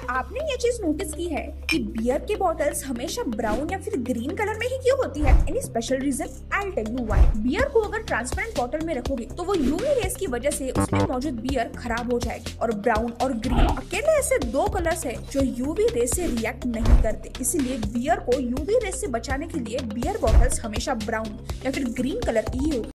आपने ये चीज नोटिस की है कि बियर की बॉटल्स हमेशा ब्राउन या फिर ग्रीन कलर में ही क्यों होती है? Any special reason? I tell you why. Beer को अगर ट्रांसपेरेंट बॉटल में रखोगे तो वो यूवी रेस की वजह से उसमें मौजूद बियर खराब हो जाएगी, और ब्राउन और ग्रीन अकेले ऐसे दो कलर्स है जो यूवी रेस से रिएक्ट नहीं करते। इसीलिए बियर को यूवी रेस से बचाने के लिए बियर बॉटल्स हमेशा ब्राउन या फिर ग्रीन कलर की ही होती है।